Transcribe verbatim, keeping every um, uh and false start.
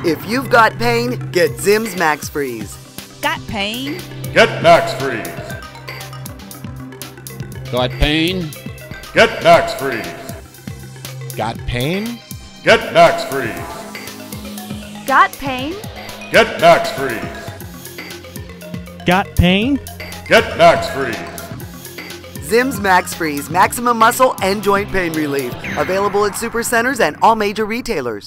If you've got pain, get Zim's Max Freeze. Got pain? Get Max Freeze. Got pain? Get Max Freeze. Got pain? Get Max Freeze. Got pain? Get Max Freeze. Got pain? Get Max Freeze. Zim's Max Freeze, maximum muscle and joint pain relief. Available at supercenters and all major retailers.